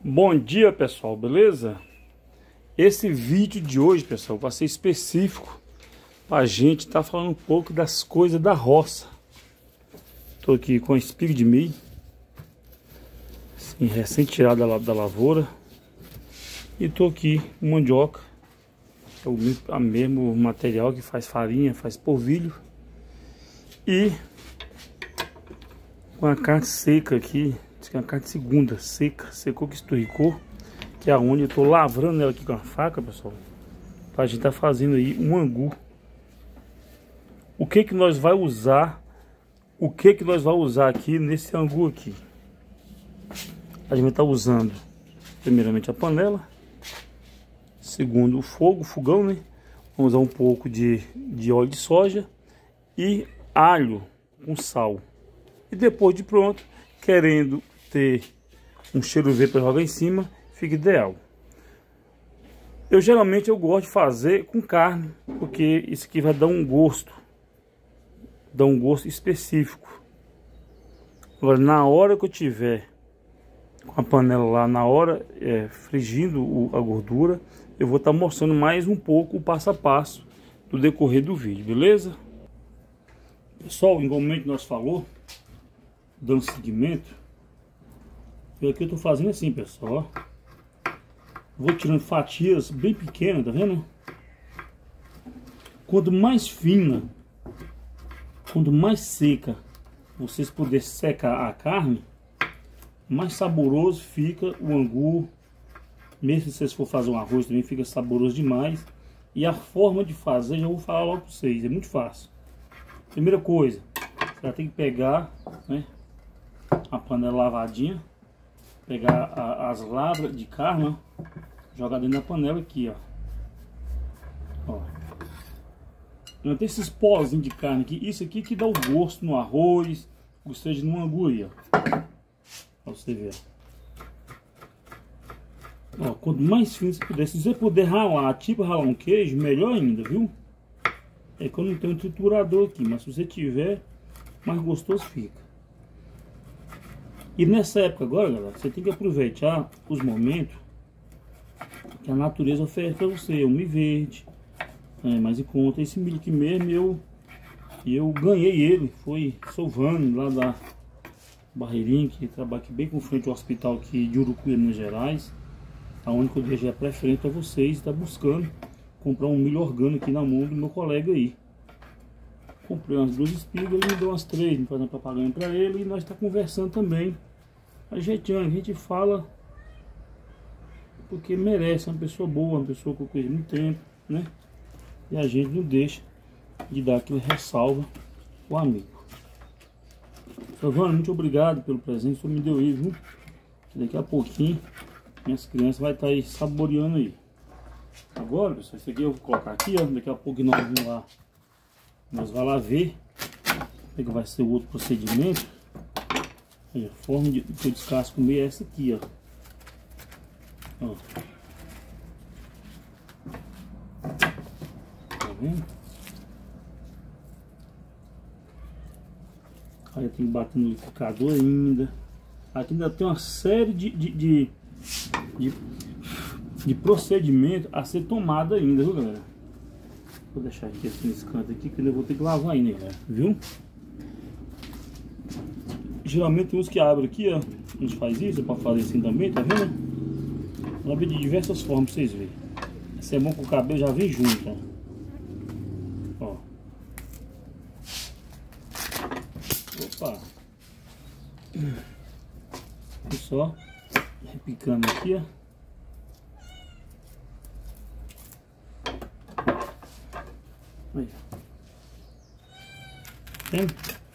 Bom dia, pessoal, beleza? Esse vídeo de hoje, pessoal, vai ser específico para a gente estar falando um pouco das coisas da roça. Tô aqui com a espiga de milho, assim, recém tirada da lavoura, e tô aqui com mandioca, é o mesmo material que faz farinha, faz polvilho, e com a carne seca aqui. Que é uma carne segunda, seca, secou que esturricou, que é onde eu tô lavrando ela aqui com a faca, pessoal, pra gente tá fazendo aí um angu. O que que nós vai usar? O que que nós vai usar aqui nesse angu aqui? A gente vai estar usando primeiramente a panela, segundo o fogo, o fogão, né? Vamos usar um pouco de óleo de soja e alho com sal. E depois de pronto, querendo ter um cheiro verde para jogar em cima, fica ideal. Eu geralmente gosto de fazer com carne, porque isso aqui vai dar um gosto específico. Agora, na hora que eu tiver com a panela lá, na hora frigindo a gordura, eu vou estar mostrando mais um pouco o passo a passo do decorrer do vídeo, beleza? Pessoal, igualmente nós falou, dando seguimento, e aqui eu tô fazendo assim, pessoal, ó. Vou tirando fatias bem pequenas, tá vendo? Quanto mais fina, quanto mais seca vocês puderem secar a carne, mais saboroso fica o angu. Mesmo se vocês for fazer um arroz também fica saboroso demais. E a forma de fazer, já vou falar logo pra vocês, é muito fácil. Primeira coisa, você já tem que pegar, né, a panela lavadinha, pegar as lavras de carne, ó, jogar dentro da panela aqui, ó. Não tem esses pozinhos de carne aqui, isso aqui que dá o gosto no arroz, ou seja, no angu aí, ó. Pra você ver. Ó, quanto mais fino você puder, se você puder ralar, tipo ralar um queijo, melhor ainda, viu? É que eu não tenho um triturador aqui, mas se você tiver, mais gostoso fica. E nessa época agora, galera, você tem que aproveitar os momentos que a natureza oferece para você. O milho verde, mas em conta, esse milho aqui mesmo, eu ganhei ele, foi Silvano, lá da Barreirinha, que trabalha aqui bem com frente ao hospital aqui de Urucuia, Minas Gerais. Aonde que eu deixei a preferência para vocês, está buscando comprar um milho orgânico aqui na mão do meu colega aí. Comprei umas 2 espigas, ele me deu umas 3, me fazendo propaganda para ele, e nós está conversando também, ajeitando. A gente fala porque merece, é uma pessoa boa, uma pessoa que eu conheço muito tempo, né? E a gente não deixa de dar aquele ressalva ao amigo. Silvano, muito obrigado pelo presente que o senhor me deu aí, viu? Daqui a pouquinho minhas crianças vão estar aí saboreando aí. Agora, pessoal, isso aqui eu vou colocar aqui, ó. Daqui a pouco nós vamos lá. Nós vamos lá ver como é que vai ser o outro procedimento. Aí, a forma de que eu descasco o meio é essa aqui, ó. Ó. Tá vendo? Aí eu tenho que bater no liquidificador ainda. Aqui ainda tem uma série de procedimento a ser tomado ainda, viu, galera? Vou deixar aqui assim nesse canto aqui, que eu vou ter que lavar ainda, galera, viu? Geralmente tem uns que abrem aqui, ó. A gente faz isso, pode fazer assim também, tá vendo? Abre de diversas formas pra vocês verem. Esse é bom que o cabelo já vem junto, ó. Ó. Opa! E só repicando aqui, ó. Aí. Tem?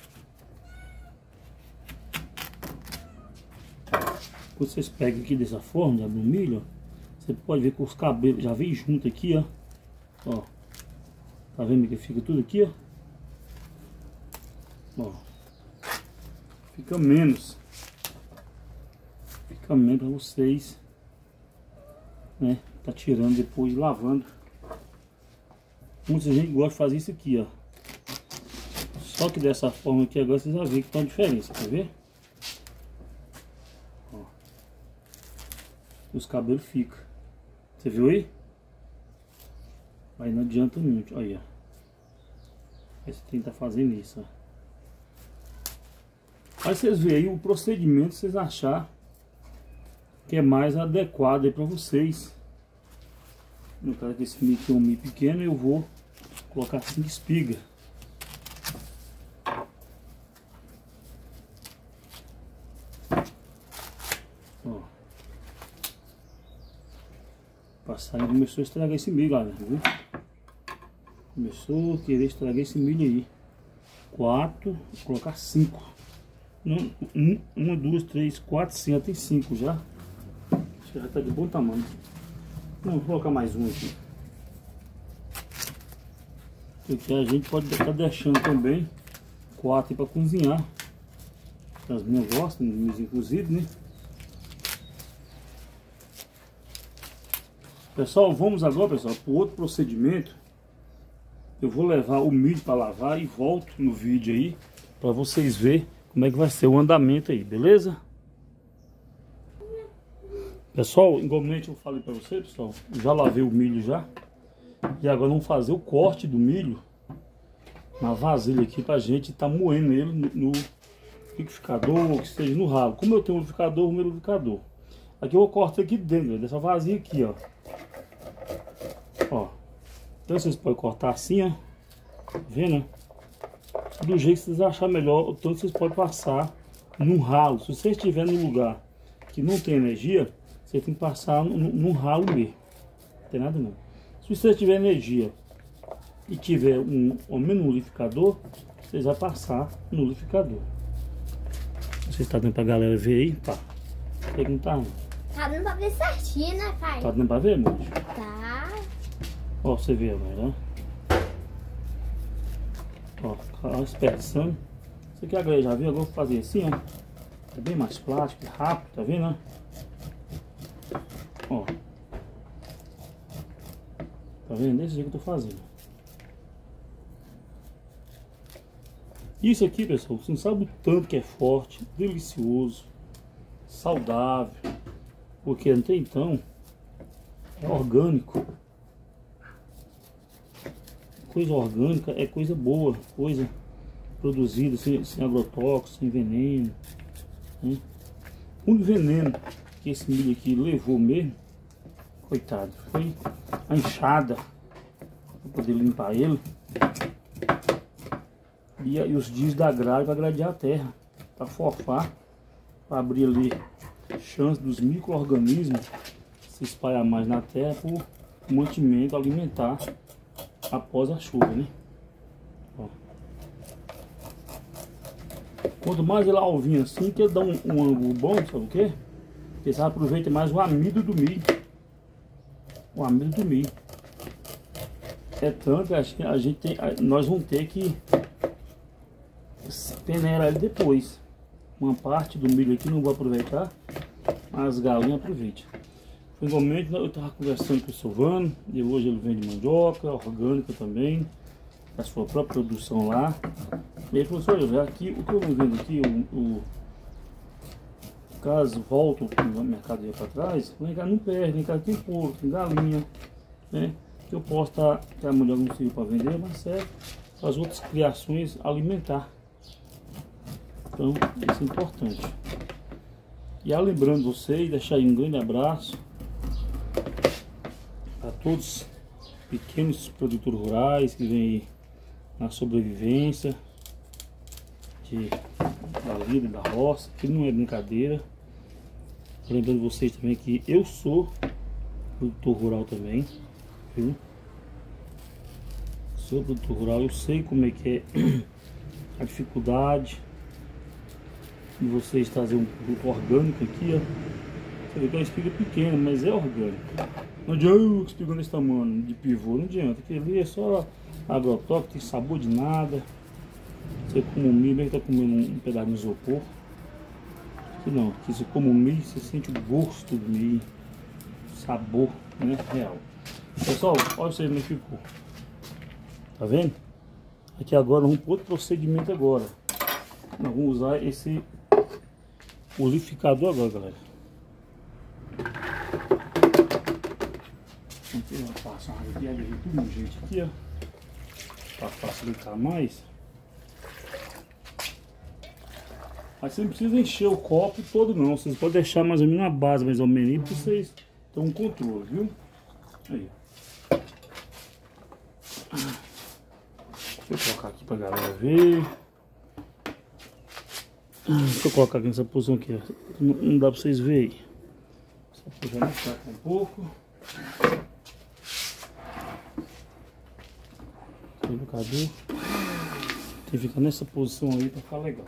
Quando vocês pegam aqui dessa forma, do milho, você pode ver que os cabelos já vem junto aqui, ó. Ó. Tá vendo que fica tudo aqui, ó? Ó. Fica menos para vocês, né? Tá tirando depois, lavando. Muita gente gosta de fazer isso aqui, ó. Só que dessa forma aqui agora vocês já viram que tá uma diferença, quer ver? Ó. os cabelos ficam. Você viu aí? Aí não adianta muito, aí ó. Esse trem tá fazendo isso, ó. Aí vocês veem aí o procedimento, vocês achar que é mais adequado aí pra vocês. No caso que esse milho aqui é um milho pequeno, eu vou colocar 5 espigas. Ó. Passarinho começou a estragar esse milho, galera, viu? Começou a querer estragar esse milho aí. 4, vou colocar 5. 1, 2, 3, 4, 5, tem 5 já. Acho que já tá de bom tamanho. Não, vou colocar mais um aqui. Porque a gente pode estar deixando também 4 para cozinhar. As minhas gostam de milho cozido, né? Pessoal, vamos agora, pessoal, para o outro procedimento. Eu vou levar o milho para lavar e volto no vídeo aí para vocês verem como é que vai ser o andamento aí, beleza? Pessoal, igualmente eu falei para vocês, pessoal, já lavei o milho já. E agora vamos fazer o corte do milho na vasilha aqui pra gente tá moendo ele no liquidificador, ou que seja no ralo. Como eu tenho um liquidificador, o meu liquidificador. Aqui eu vou cortar aqui dentro, dessa vasilha aqui, ó. Ó. Então vocês podem cortar assim, ó. Tá vendo? Do jeito que vocês acharem melhor, então vocês podem passar no ralo. Se você estiver num lugar que não tem energia, você tem que passar no ralo mesmo. Não tem nada não. Se você tiver energia e tiver um liquidificador, vocês vão passar no liquidificador. Você está dando pra galera ver aí, pá. Sei que não tá. Tá dando pra ver certinho, né, pai? Tá dando pra ver, moço? Tá. Ó, você vê agora, ó. Ó, espertando. Isso aqui a galera já viu, agora eu vou fazer assim, ó. É bem mais plástico, rápido, tá vendo, ó? Tá vendo? Desse jeito que eu tô fazendo. Isso aqui, pessoal, você não sabe o tanto que é forte, delicioso, saudável. Porque até então é orgânico. Coisa orgânica é coisa boa, coisa produzida sem agrotóxico, sem veneno, né? O veneno que esse milho aqui levou mesmo, coitado, foi a enxada para poder limpar ele e os dias da grade para gradear a terra, para forfar, para abrir ali chance dos micro-organismos se espalhar mais na terra por mantimento alimentar após a chuva, né? Ó. Quanto mais ele alvinha assim, que ele dá um ângulo bom, sabe o quê? Porque você aproveita mais o amido do milho. O amido do milho. É tanto que a gente tem, nós vamos ter que peneirar ele depois. Uma parte do milho aqui não vou aproveitar, mas as galinhas aproveitam. Igualmente eu estava conversando com o Silvano, e hoje ele vende mandioca, orgânica também, a sua própria produção lá. E ele falou assim, olha, aqui, o que eu vendo aqui, caso volto no mercado para trás, lá em casa não perde, em casa tem porco, tem galinha, né? Que eu posso estar, que a mulher não sirva para vender, mas serve para as outras criações alimentar. Então, isso é importante. E lembrando vocês, deixar aí um grande abraço a todos os pequenos produtores rurais que vêm aí na sobrevivência da vida, da roça, que não é brincadeira. Lembrando vocês também que eu sou produtor rural também, viu? Sou produtor rural, eu sei como é que é a dificuldade de vocês trazer um produto orgânico aqui, ó. Você vê que é uma espiga pequena, mas é orgânico. Não adianta espiga nesse tamanho de pivô, não adianta. Aquilo ali é só agrotóxico, tem sabor de nada. Você come um milho, ele tá comendo um pedaço de isopor. Aqui não, aqui você come um milho, você sente o gosto do milho, sabor, né, real. Pessoal, olha isso aí como é que ficou. Tá vendo? Aqui agora vamos para outro procedimento agora. Nós vamos usar esse ulificador agora, galera. Vou passar uma aqui, abrir tudo um jeito aqui, ó. Pra facilitar mais. Mas você não precisa encher o copo todo não. Vocês podem deixar mais ou menos uma base mais ou menos para vocês terem um controle, viu? Aí. Deixa eu colocar aqui pra galera ver. Deixa eu colocar aqui nessa posição aqui, ó. Não dá pra vocês verem. Só puxar mais pra cá um pouco. Cadê? Tem que ficar nessa posição aí pra ficar legal.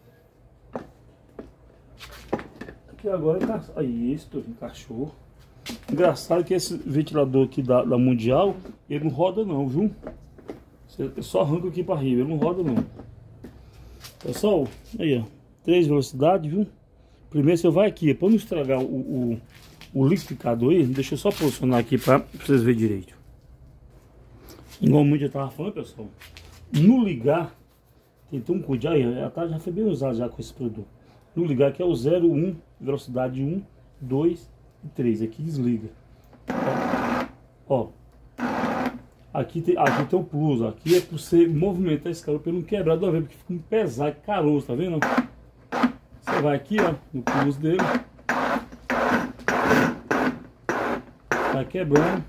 Aqui agora aí esse encaixou. Engraçado que esse ventilador aqui da Mundial, ele não roda não, viu? Você só arranca aqui para riba, ele não roda não. Pessoal, aí ó, 3 velocidades, viu? Primeiro você vai aqui, para não estragar o liquidificador aí, deixa eu só posicionar aqui para vocês verem direito. Igual muito eu tava falando, pessoal, no ligar, tem um cuidado aí, já foi bem usado já com esse produto. No ligar que é o 0, 1, velocidade 1, 2 e 3, aqui desliga. Ó, aqui tem o plus, aqui é para você movimentar esse calor para não quebrar de uma vez, porque fica muito pesado, caroço, tá vendo? Você vai aqui, ó, no plus dele, vai quebrando.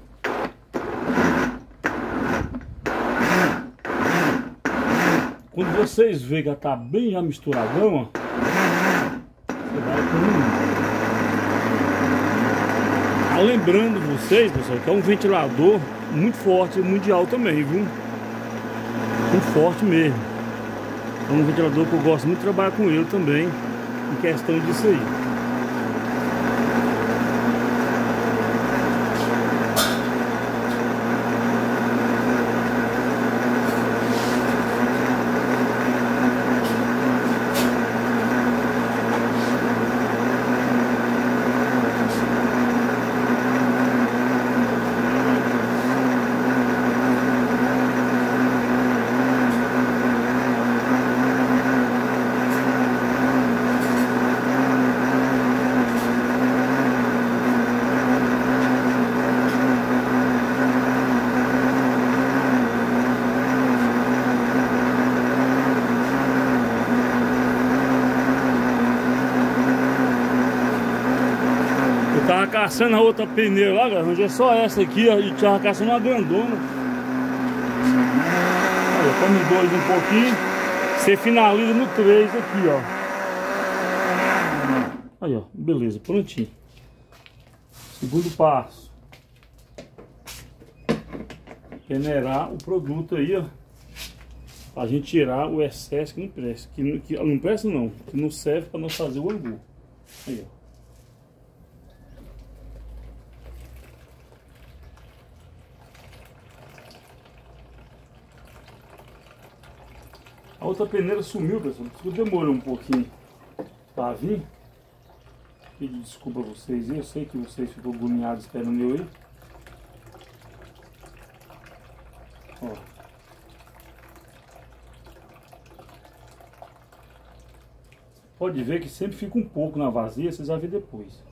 Quando vocês veem que ela tá bem já misturadão, ó, você vai com... Lembrando vocês, pessoal, que é um ventilador muito forte, mundial também, viu? Muito forte mesmo. É um ventilador que eu gosto muito de trabalhar com ele também, em questão disso aí. Tava caçando a outra pneu lá, galera. Hoje é só essa aqui, ó. E tava caçando uma grandona. Olha, come 2 um pouquinho. Você finaliza no 3 aqui, ó. Aí, ó. Beleza, prontinho. Segundo passo. Peneirar o produto aí, ó. Pra gente tirar o excesso que não presta. Que não presta não. Que não serve pra nós fazer o angu. Aí, ó. A outra peneira sumiu, pessoal. Demorou um pouquinho para vir. Pedi desculpa a vocês. Eu sei que vocês ficam agoniados esperando eu aí. Ó. Pode ver que sempre fica um pouco na vazia, vocês vão ver depois.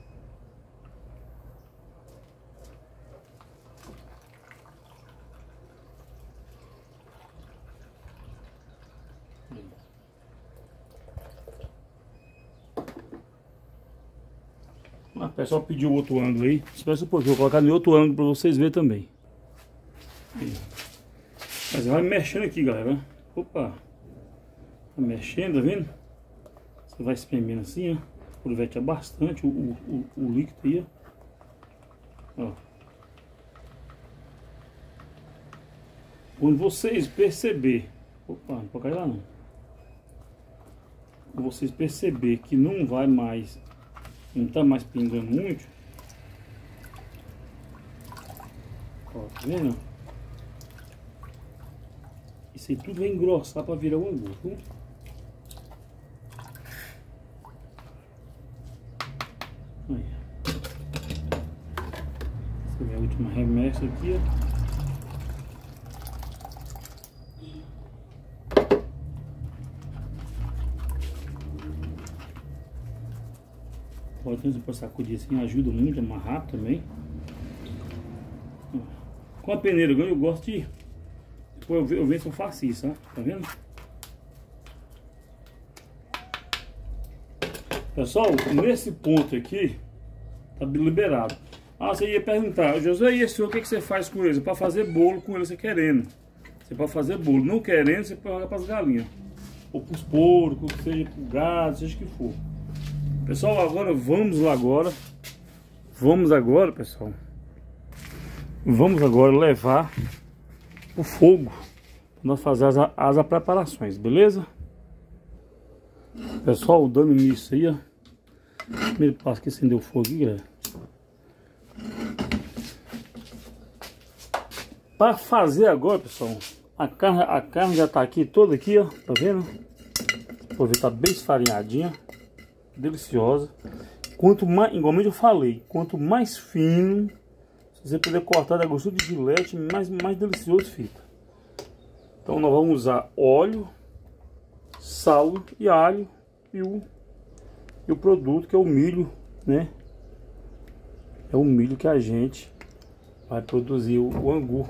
O pessoal pediu outro ângulo aí. Espera um pouquinho, vou colocar em outro ângulo para vocês verem também. Aí. Mas vai mexendo aqui, galera. Opa! Vai mexendo, tá vendo? Você vai espremendo assim, ó. Aproveita bastante o líquido aí, ó. Quando vocês perceberem. Opa, não pode cair lá não. Quando vocês perceberem que não vai mais. Não tá mais pingando muito. Ó, tá vendo? Isso aí tudo vai engrossar para virar um angu, viu? Aí. Essa é a minha última remessa aqui, ó. Pode sacudir assim, ajuda muito a amarrar também. Com a peneira eu gosto de... Depois eu vejo se eu faço isso, ó. Tá vendo? Pessoal, nesse ponto aqui, tá liberado. Ah, você ia perguntar, José, e esse o que você faz com eles? Para fazer bolo com eles, você querendo. Você pode fazer bolo. Não querendo, você pode jogar para as galinhas. Ou para os porcos, seja para o gado, seja o que for. Pessoal, agora vamos lá agora. Vamos agora, pessoal. Vamos agora levar o fogo. Para nós fazer as preparações, beleza? Pessoal, dando início aí, ó. Primeiro passo que acendeu o fogo aqui, galera. Para fazer agora, pessoal, a carne já tá aqui toda aqui, ó. Tá vendo? Vou ver, tá bem esfarinhadinha. Deliciosa. Quanto mais, igualmente eu falei, quanto mais fino, se você puder cortar da gostura de gilete, mais delicioso fica. Então nós vamos usar óleo, sal e alho e o produto que é o milho, né? É o milho que a gente vai produzir o angu.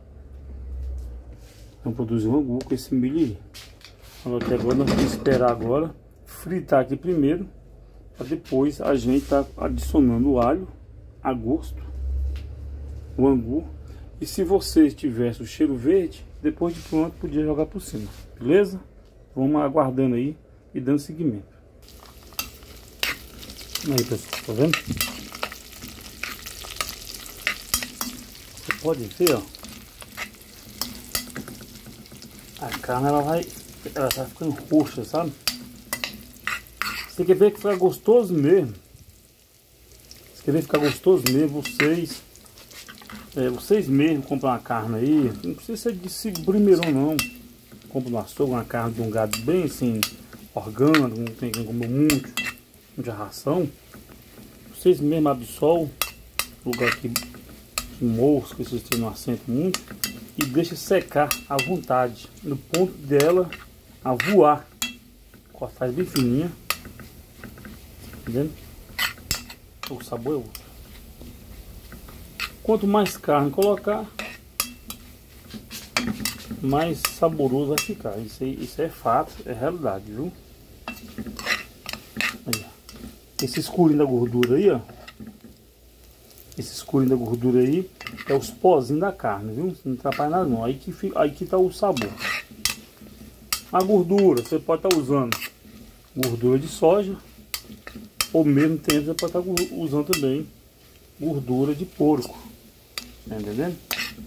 Vamos produzir o angu com esse milho aí. Agora nós vamos esperar agora fritar aqui primeiro, para depois a gente tá adicionando o alho a gosto, o angu. E se você tivesse o cheiro verde, depois de pronto podia jogar por cima, beleza? Vamos aguardando aí e dando seguimento. Aí, pessoal, tá vendo? Você pode ver, ó. A carne ela vai ficando roxa, sabe? Você quer ver que fica gostoso mesmo? Você quer ver ficar gostoso mesmo? Vocês mesmo compram uma carne aí. Não precisa ser de primeirão não. Compra no açougue uma carne de um gado bem assim, orgânico, não tem quem comer muita ração. Vocês mesmo absolvem o lugar aqui de mosca, que vocês não assentam muito, e deixa secar à vontade, no ponto dela a voar. Cortar bem fininha, tá vendo? O sabor é outro. Quanto mais carne colocar, mais saboroso vai ficar. Isso é fato, é realidade, viu? Aí, esse escurinho da gordura aí, ó. Esse escurinho da gordura aí é os pozinhos da carne, viu? Não atrapalha nada não. Aí que tá o sabor. A gordura, você pode estar usando gordura de soja, ou mesmo tempo você pode estar usando também gordura de porco. Tá entendendo?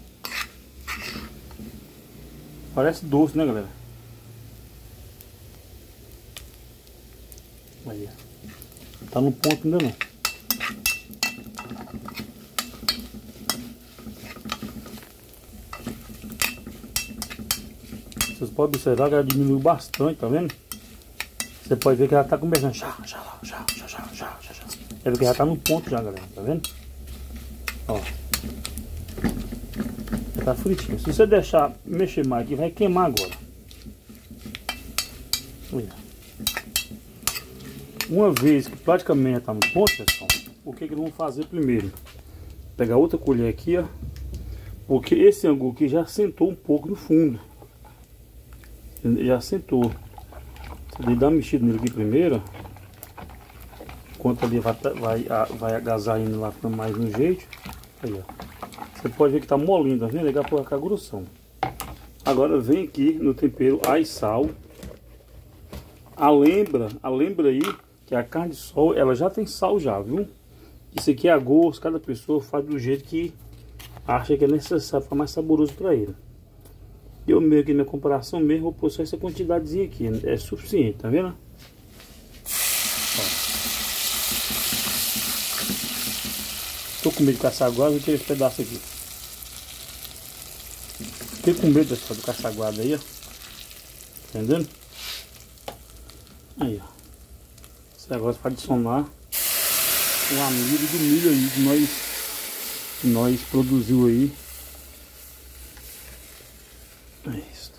Parece doce, né, galera? Aí, tá no ponto ainda não. Vocês podem observar que ela diminuiu bastante, tá vendo? Você pode ver que ela tá começando. Já. Quer ver que já tá no ponto já, galera, tá vendo? Ó. Tá fritinho. Se você deixar mexer mais aqui, vai queimar agora. Olha. Uma vez que praticamente já tá no ponto, pessoal, o que nós vamos fazer primeiro? Pegar outra colher aqui, ó. Porque esse angu aqui já assentou um pouco no fundo. Já assentou. Você tem que dar uma mexida nele aqui primeiro. Enquanto ali vai agasalhando lá, ficando mais no jeito. Aí, ó. Você pode ver que tá molinho, tá vendo? Legal por cá grossão. Agora vem aqui no tempero alho e sal. Lembra aí que a carne de sol, ela já tem sal já, viu? Isso aqui é a gosto, cada pessoa faz do jeito que acha que é necessário, ficar mais saboroso para ele. Eu mesmo aqui na comparação mesmo vou pôr só essa quantidadezinha aqui, é suficiente, tá vendo? Tô com medo de caçaguada, vou tirar esse pedaço aqui. Fiquei com medo do caçaguada aí, ó. Entendendo? Aí, ó. Esse negócio para adicionar o amido do milho aí que nós produziu aí. É isso.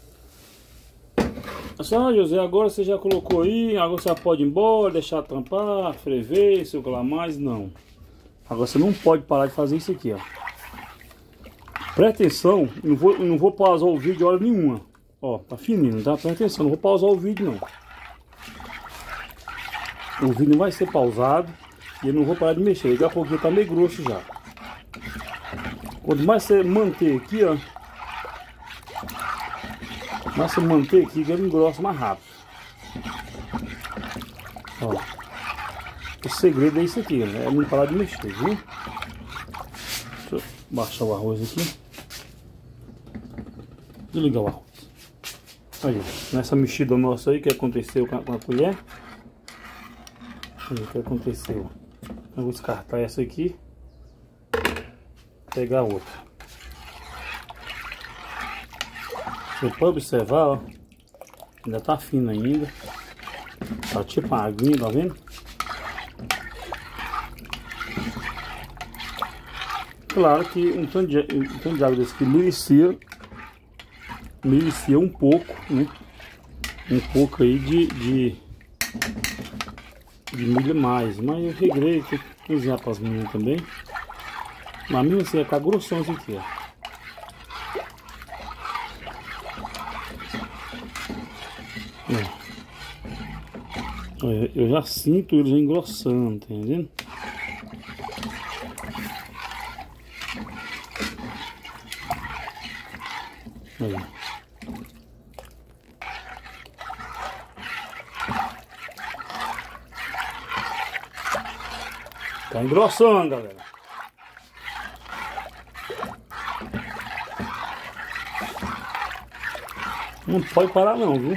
Só, José, agora você já colocou aí, agora você já pode ir embora, deixar tampar, frever, sei lá mais, não. Agora você não pode parar de fazer isso aqui, ó. Presta atenção, não vou pausar o vídeo hora nenhuma. Ó, tá fininho, tá? Presta atenção, não vou pausar o vídeo não. O vídeo não vai ser pausado e eu não vou parar de mexer. Daqui a pouquinho tá meio grosso já. Quanto mais você manter aqui, ó. Mais você manter aqui, ele engrossa mais rápido. Ó. O segredo é isso aqui, né? É não parar de mexer, viu? Deixa eu baixar o arroz aqui. Desligar o arroz. Aí, nessa mexida nossa aí, o que aconteceu com a colher? Aí, o que aconteceu? Eu vou descartar essa aqui. Pegar outra. Você pode observar, ó. Ainda tá fino ainda. Tá tipo uma aguinha, tá vendo? Claro que um tanto de água desse aqui merecia um pouco, né? Um pouco aí de milho a mais. Mas eu regrei, tem que cozinhar para as meninas também. Mas mesmo assim vai ficar grossão isso aqui, ó. Eu já sinto ele já engrossando, tá entendendo? Aí. Tá engrossando, galera. Não pode parar não, viu?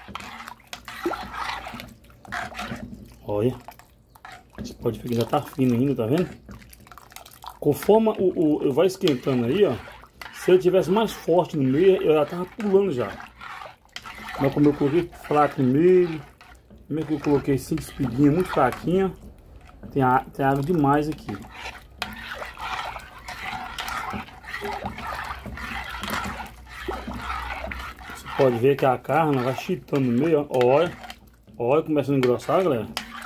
Olha. Você pode ver que já tá fino ainda, tá vendo? Conforme vai esquentando aí, ó. Se ele tivesse mais forte no meio, eu já tava pulando já. Mas como eu coloquei fraco no meio, mesmo que eu coloquei 5 espiguinhas muito fraquinha, tem água demais aqui. Você pode ver que a carne vai chitando no meio, ó. Olha, olha, começando a engrossar, galera.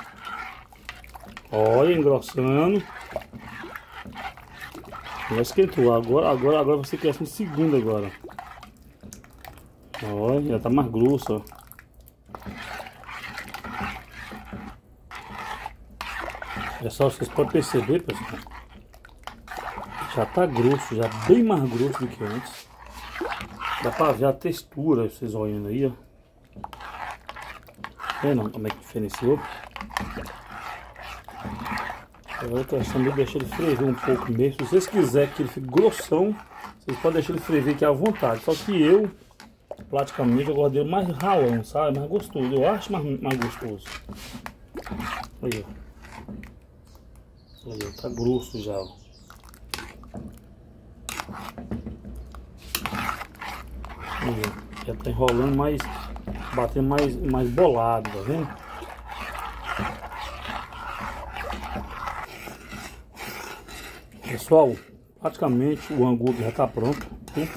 Olha, engrossando. Já esquentou. Agora você cresce um segundo agora. Olha, já tá mais grosso, ó. Pessoal, vocês podem perceber, pessoal. Já tá grosso, já bem mais grosso do que antes. Dá pra ver a textura, vocês olhando aí, ó. Vendo como é que diferenciou? Agora a questão de deixar ele ferver um pouco mesmo. Se vocês quiserem que ele fique grossão, vocês podem deixar ele ferver aqui à vontade. Só que eu, praticamente, eu gosto dele mais ralão, sabe? Mais gostoso. Eu acho mais gostoso. Aí, ó. Aí, ó. Tá grosso já, ó. Aí, ó. Já tá enrolando mais, batendo mais bolado, tá vendo? Pessoal, praticamente o angu já está pronto.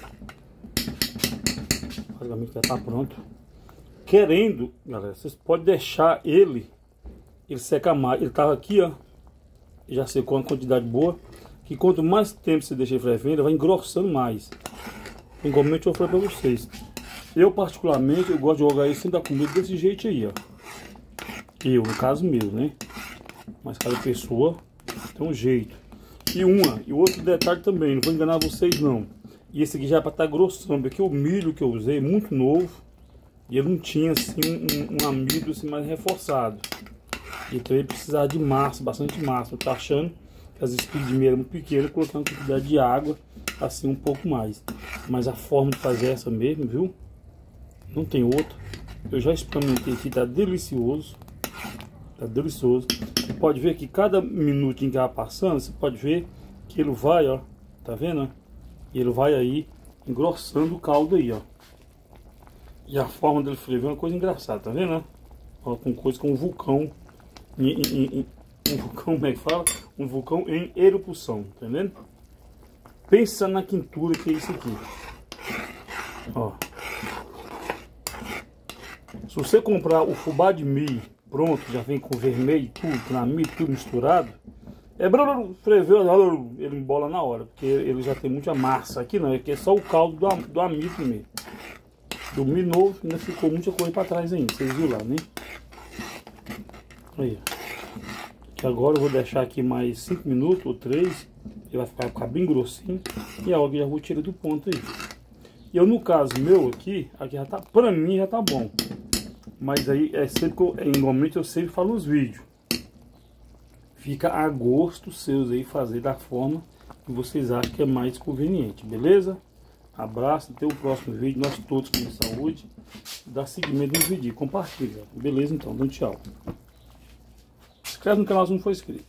Praticamente já está pronto. Querendo, galera, vocês podem deixar ele secar mais. Ele estava aqui, ó. Já secou uma quantidade boa. Que quanto mais tempo você deixa ele fervendo, ele vai engrossando mais. Igualmente eu falei para vocês. Eu particularmente, eu gosto de jogar ele sem dar comida desse jeito aí, ó. Eu, no caso meu, né? Mas cada pessoa tem um jeito. E outro detalhe também, não vou enganar vocês não. E esse aqui já é para estar grossão, porque o milho que eu usei é muito novo. E ele não tinha assim um amido assim, mais reforçado. Então ele precisava de massa, bastante massa. Eu tô achando que as espigas de milho eram muito pequenas, colocando uma quantidade de água assim um pouco mais. Mas a forma de fazer é essa mesmo, viu? Não tem outra. Eu já experimentei aqui, tá delicioso. Tá delicioso. Você pode ver que cada minutinho que vai passando, você pode ver que ele vai, ó. Tá vendo? Ele vai aí engrossando o caldo aí, ó. E a forma dele ferver é uma coisa engraçada, tá vendo? Ó, com coisa com um vulcão. Um vulcão, como é que fala? Um vulcão em erupção, tá vendo? Pensa na quintura que é isso aqui. Ó. Se você comprar o fubá de milho pronto, já vem com vermelho, tudo, na milho, tudo misturado, Freveu, ele embola na hora, porque ele já tem muita massa. Aqui não, aqui é só o caldo do amido primeiro. Do milho novo ainda ficou muita coisa pra trás ainda, vocês viram lá, né? Aí, que agora eu vou deixar aqui mais 5 minutos ou 3. Ele vai ficar bem grossinho. E a hora que eu já vou tirar do ponto aí. E eu, no caso meu aqui já tá, pra mim já tá bom. Mas aí é sempre que igualmente eu sempre falo nos vídeos. Fica a gosto seus aí fazer da forma que vocês acham que é mais conveniente, beleza? Abraço, até o próximo vídeo. Nós todos com saúde. Dá seguimento no vídeo, compartilha. Beleza então, dá um tchau. Se inscreve no canal se não for inscrito.